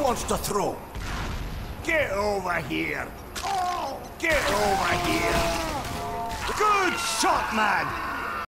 wants to throw? Get over here! Get over here! Good shot, man!